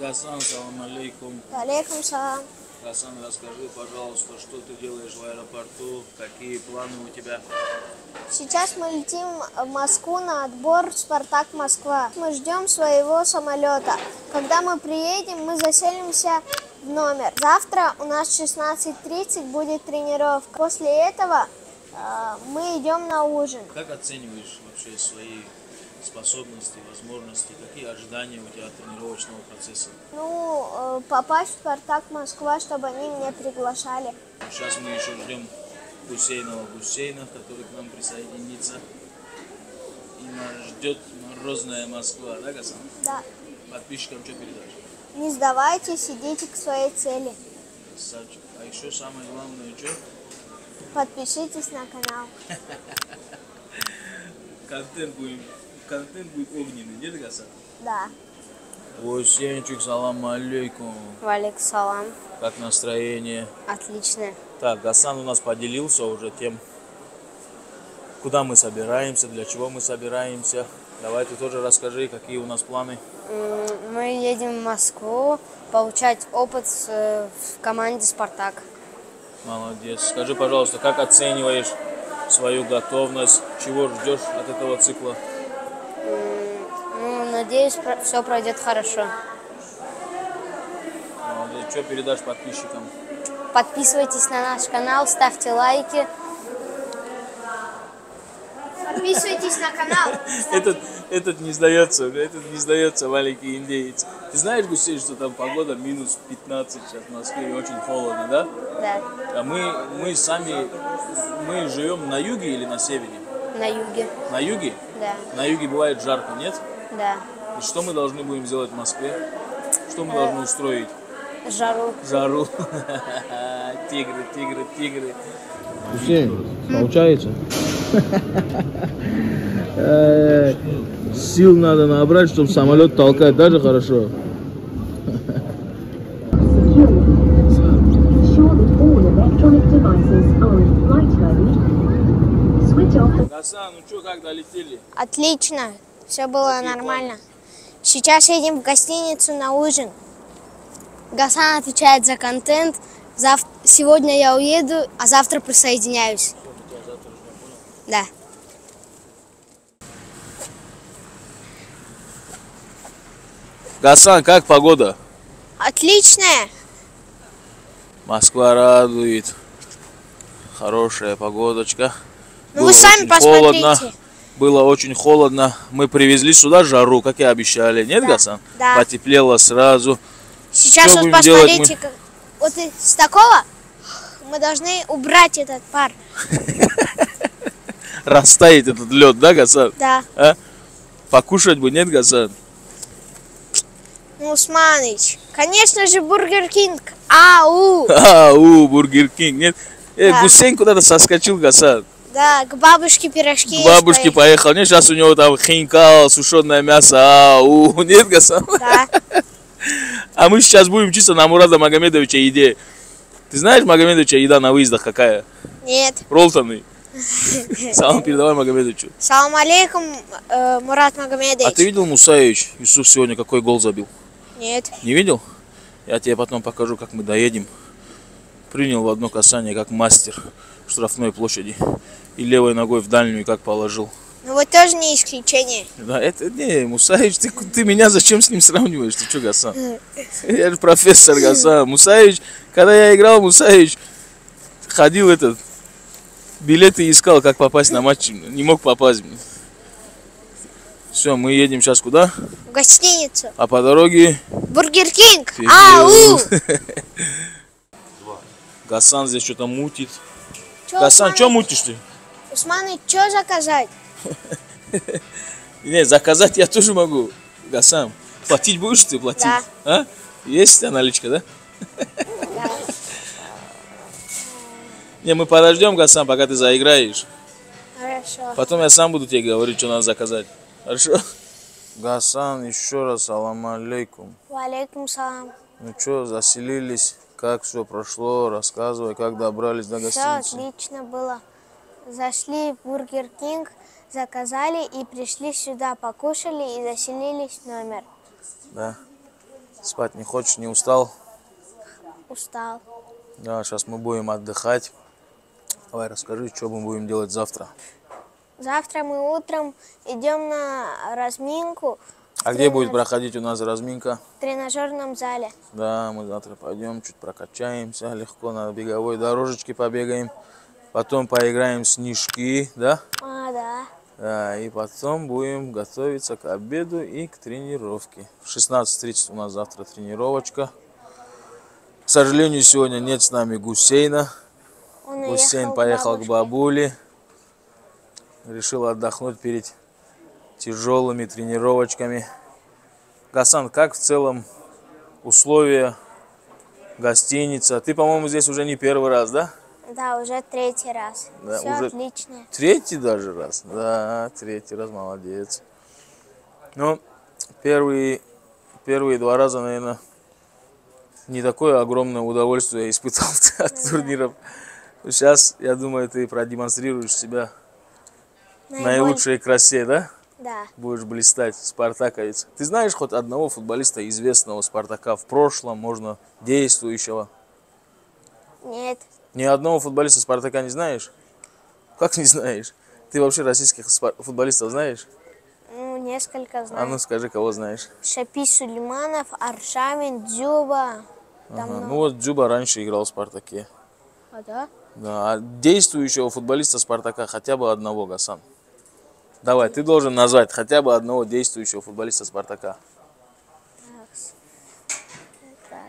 Гасан, салам алейкум. Алейкум салам. Гасан, расскажи, пожалуйста, что ты делаешь в аэропорту, какие планы у тебя? Сейчас мы летим в Москву на отбор «Спартак Москва». Мы ждем своего самолета. Когда мы приедем, мы заселимся в номер. Завтра у нас в 16:30 будет тренировка. После этого мы идем на ужин. Как оцениваешь вообще свои способности, возможности? Какие ожидания у тебя от тренировочного процесса? Попасть в «Спартак Москва», чтобы они меня приглашали. Сейчас мы еще ждем Гусейнова, который к нам присоединится. И нас ждет морозная Москва, да, Гасан? Да. Подписчикам что передашь? Не сдавайтесь, идите к своей цели. Красавчик. А еще самое главное, что? Подпишитесь на канал. Контент будет огненный, нет, Гасан? Да. Гусейнчик, салам алейкум. Валик салам. Как настроение? Отлично. Так, Гасан у нас поделился уже тем, куда мы собираемся, для чего мы собираемся. Давай ты тоже расскажи, какие у нас планы. Мы едем в Москву получать опыт в команде «Спартак». Молодец. Скажи, пожалуйста, как оцениваешь свою готовность? Чего ждешь от этого цикла? Надеюсь, все пройдет хорошо. Молодец. Что передашь подписчикам? Подписывайтесь на наш канал, ставьте лайки. Подписывайтесь на канал. Этот не сдается, маленький индеец. Ты знаешь, Гусей, что там погода минус 15 сейчас в Москве и очень холодно, да? Да. А мы живем на юге или на севере? На юге. На юге? Да. На юге бывает жарко, нет? Да. И что мы должны будем сделать в Москве? Что мы должны устроить? Жару. Жару. Тигры. Гусей, получается? Сил надо набрать, чтобы самолет толкать даже хорошо. Гасан, ну что, как долетели? Отлично. Все было нормально. Сейчас едем в гостиницу на ужин. Гасан отвечает за контент. Сегодня я уеду, а завтра присоединяюсь. Да. Гасан, как погода? Отличная. Москва радует. Хорошая погодочка. Вы сами посмотрите. Было очень холодно. Мы привезли сюда жару, как и обещали. Нет, да, Гасан? Да. Потеплело сразу. Сейчас вот посмотрите, вот с такого мы должны убрать этот пар. Растает этот лед, да, Гасан? Да. А? Покушать бы, нет, Гасан? Усманыч, конечно же, Бургер Кинг. Ау! Бургер Кинг, нет? Да. Гусейн куда-то соскочил, Гасан. Да, к бабушке пирожки. К бабушке поехал. Нет, сейчас у него там хинкал, сушеное мясо. Нет, Гасан? Да. А мы сейчас будем чисто на Мурада Магомедовича еде. Ты знаешь, Магомедовича еда на выездах какая? Нет. Ролтоны. Салам передавай Магомедовичу. Салам алейкум, Мурат Магомедович. А ты видел Мусаевич? Юсуф сегодня какой гол забил? Нет. Не видел? Я тебе потом покажу, как мы доедем. Принял в одно касание, как мастер в штрафной площади. И левой ногой в дальнюю, как положил. Ну вы тоже не исключение. Да, это не, Мусаевич, ты меня зачем с ним сравниваешь? Ты что, Гасан? Я же профессор Гасан. Мусаевич, когда я играл, Мусаевич ходил билеты искал, как попасть на матч. Не мог попасть. Все, мы едем сейчас куда? В гостиницу. А по дороге? Бургер Кинг. Ау! Гасан здесь что-то мутит. Гасан, что мутишь ты? Усманы, что заказать? Не, заказать я тоже могу. Гасан, платить будешь ты, платить? Да. А? Есть наличка, да? Да. Не, мы подождем, Гасан, пока ты заиграешь. Хорошо. Потом я сам буду тебе говорить, что надо заказать. Хорошо? Гасан, еще раз салам алейкум. Валейкум салам. Ну что, заселились? Как все прошло? Рассказывай, как добрались до гостиницы. Все отлично было. Зашли в Бургер Кинг, заказали и пришли сюда, покушали и заселились в номер. Да. Спать не хочешь, не устал? Устал. Да, сейчас мы будем отдыхать. Давай расскажи, что мы будем делать завтра. Завтра мы утром идем на разминку А где будет проходить у нас разминка? в тренажерном зале. Да, мы завтра пойдем, чуть прокачаемся легко, на беговой дорожечке побегаем. Потом поиграем в снежки, да? Да. Да, и потом будем готовиться к обеду и к тренировке. В 16:30 у нас завтра тренировочка. К сожалению, сегодня нет с нами Гусейна. Гусейн поехал к бабуле. Решил отдохнуть перед тяжелыми тренировочками. Гасан, как в целом условия, гостиница? Ты, по-моему, здесь уже не первый раз, да? Да, уже 3-й раз. Да, Все уже отлично. 3-й даже раз? Да, 3-й раз, молодец. Ну, первые 2 раза, наверное, не такое огромное удовольствие испытал от турниров. Сейчас, я думаю, ты продемонстрируешь себя в наилучшей красе, да? Да. Будешь блистать, спартаковец. Ты знаешь хоть одного футболиста, известного Спартака в прошлом, можно действующего? Нет. Ни одного футболиста Спартака не знаешь? Как не знаешь? Ты вообще российских футболистов знаешь? Ну, несколько знаю. А ну скажи, кого знаешь? Шапи Сулейманов, Аршавин, Дзюба. Ага. Ну вот Дзюба раньше играл в Спартаке. А, да? Да, а действующего футболиста Спартака хотя бы одного, Гасан. Давай, ты должен назвать хотя бы одного действующего футболиста Спартака. Так,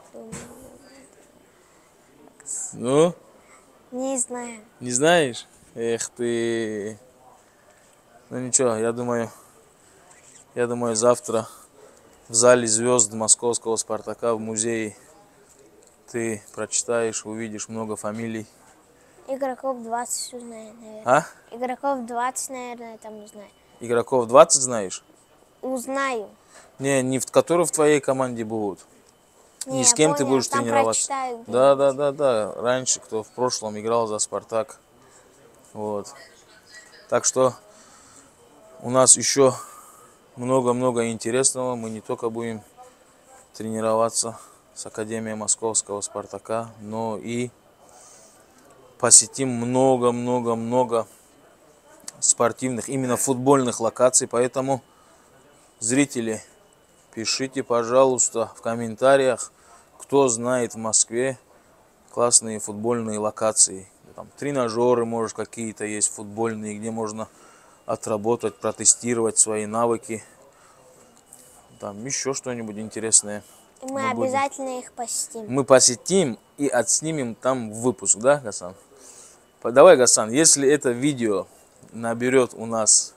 Ну? не знаю. Не знаешь? Эх ты. Ну ничего, я думаю, завтра в зале звезд московского Спартака в музее ты прочитаешь, увидишь много фамилий. Игроков 20 узнаю, наверное. А? Игроков 20, наверное, там узнаю. Игроков 20 знаешь? Узнаю. Не в которые в твоей команде будут. Не, Ни с кем понял, ты будешь там тренироваться. прочитаю Да. Раньше, кто в прошлом играл за Спартак. Вот. Так что у нас еще много-много интересного. Мы не только будем тренироваться с Академией Московского Спартака, но и посетим много-много-много спортивных, именно футбольных локаций. Поэтому, зрители, пишите, пожалуйста, в комментариях, кто знает в Москве классные футбольные локации. Там тренажеры, может, какие-то есть футбольные, где можно отработать, протестировать свои навыки. Там еще что-нибудь интересное. И мы обязательно их посетим. Мы посетим и отснимем там выпуск, да, Гасан? Давай, Гасан, если это видео наберет у нас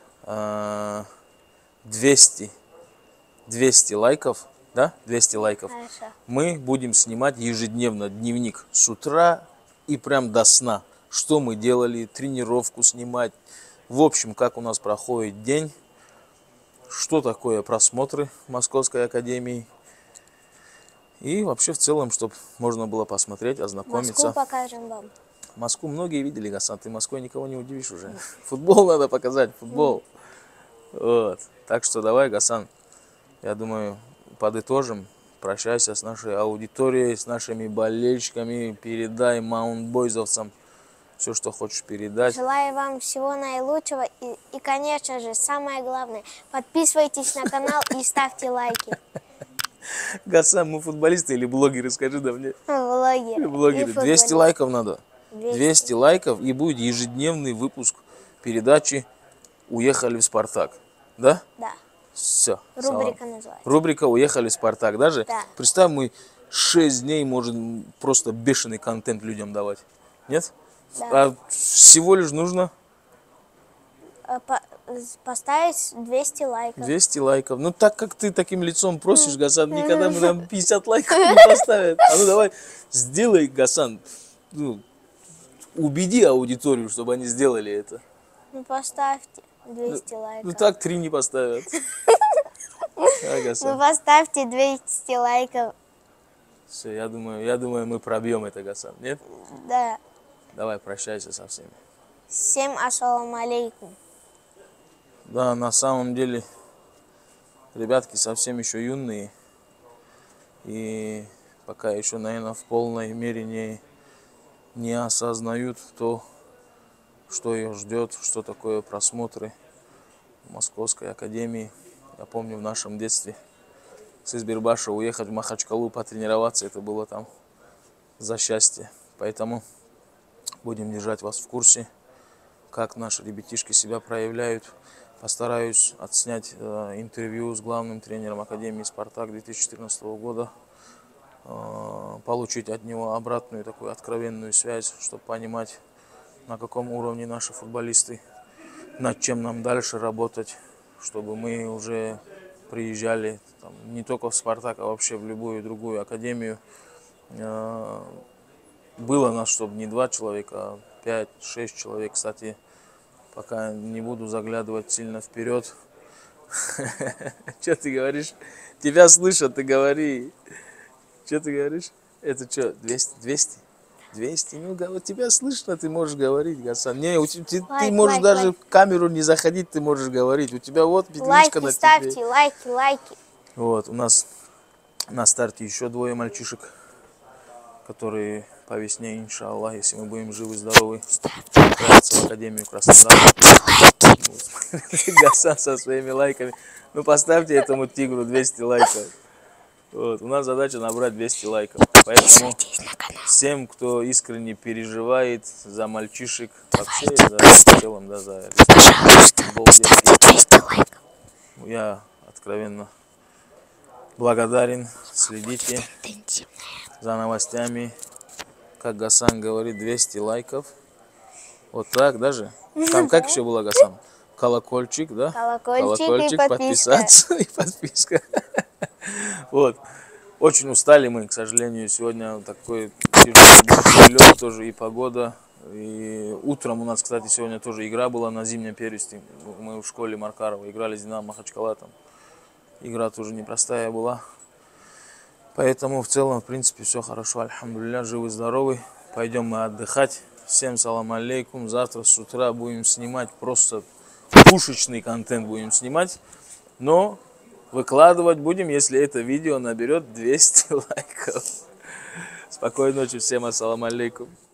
200 лайков, да, 200 лайков, Хорошо. мы будем снимать ежедневно дневник с утра и прям до сна. Что мы делали, тренировку снимать. В общем, как у нас проходит день, что такое просмотры в Московской академии. И вообще в целом, чтобы можно было посмотреть, ознакомиться. Москву покажем вам. Москву многие видели, Гасан, ты Москвой никого не удивишь уже. Футбол надо показать, футбол. Вот. Так что давай, Гасан, я думаю, подытожим. Прощайся с нашей аудиторией, с нашими болельщиками. Передай маунтбойзовцам все, что хочешь передать. Желаю вам всего наилучшего. И, конечно же, самое главное, подписывайтесь на канал и ставьте лайки. Гасан, мы футболисты или блогеры, скажи да мне. Блогеры. 200 лайков надо. 200 лайков, и будет ежедневный выпуск передачи «Уехали в Спартак». Да? Да. Все. Рубрика называется. Рубрика «Уехали в Спартак». Даже, Да. представь, мы 6 дней можем просто бешеный контент людям давать. Нет? Да. А всего лишь нужно Поставить 200 лайков. 200 лайков. Ну, так как ты таким лицом просишь, Гасан, никогда мы там 50 лайков не поставят. А ну давай, сделай, Гасан, ну, убеди аудиторию, чтобы они сделали это. Ну, поставьте 200 лайков. Ну, так 3 не поставят. А, Гасан? Ну, поставьте 200 лайков. Все, я думаю, мы пробьем это, Гасан. Нет? Да. Давай, прощайся со всеми. Всем ассаламу алейкум. Да, на самом деле, ребятки совсем еще юные. И пока еще, наверное, в полной мере не осознают то, что ее ждет, что такое просмотры в Московской академии. Я помню, в нашем детстве с Избербаша уехать в Махачкалу потренироваться, это было там за счастье. Поэтому будем держать вас в курсе, как наши ребятишки себя проявляют. Постараюсь отснять интервью с главным тренером Академии «Спартак» 2014 года, получить от него обратную такую откровенную связь, чтобы понимать, на каком уровне наши футболисты, над чем нам дальше работать, чтобы мы уже приезжали там, не только в «Спартак», а вообще в любую другую академию. Было нас, чтобы не 2 человека, а 5-6 человек. Кстати, пока не буду заглядывать сильно вперед. Что ты говоришь? Тебя слышат, ты говори. Что ты говоришь? Это что, 200? 200? Ну, вот тебя слышно, ты можешь говорить, Гасан. Не, ты можешь даже в камеру не заходить, ты можешь говорить. У тебя вот петличка на тебе. Ставьте, лайки. Вот, у нас на старте еще 2 мальчишек, которые по весне, иншаллах, если мы будем живы-здоровы, отправятся в Академию Краснодар. Гасан со своими лайками. Ну, поставьте этому тигру 200 лайков. Вот, у нас задача набрать 200 лайков. Поэтому всем, кто искренне переживает за мальчишек, вообще в целом, да, за футбол детский, я откровенно благодарен. Следите за новостями. Как Гасан говорит, 200 лайков. Вот так даже. Там как еще было, Гасан? Колокольчик, да? Колокольчик и подписаться и подписка. Вот. Очень устали мы, к сожалению, сегодня такой лед тоже и погода. И утром у нас, кстати, сегодня тоже игра была на зимнем первенстве. Мы в школе Маркарова играли с Динамо Махачкала. Там игра тоже непростая была. Поэтому в целом, в принципе, все хорошо. Альхамдулилля, живы-здоровы. Пойдем мы отдыхать. Всем салам алейкум. Завтра с утра будем снимать просто пушечный контент будем снимать. Но выкладывать будем, если это видео наберет 200 лайков. Спокойной ночи всем, ассаламу алейкум.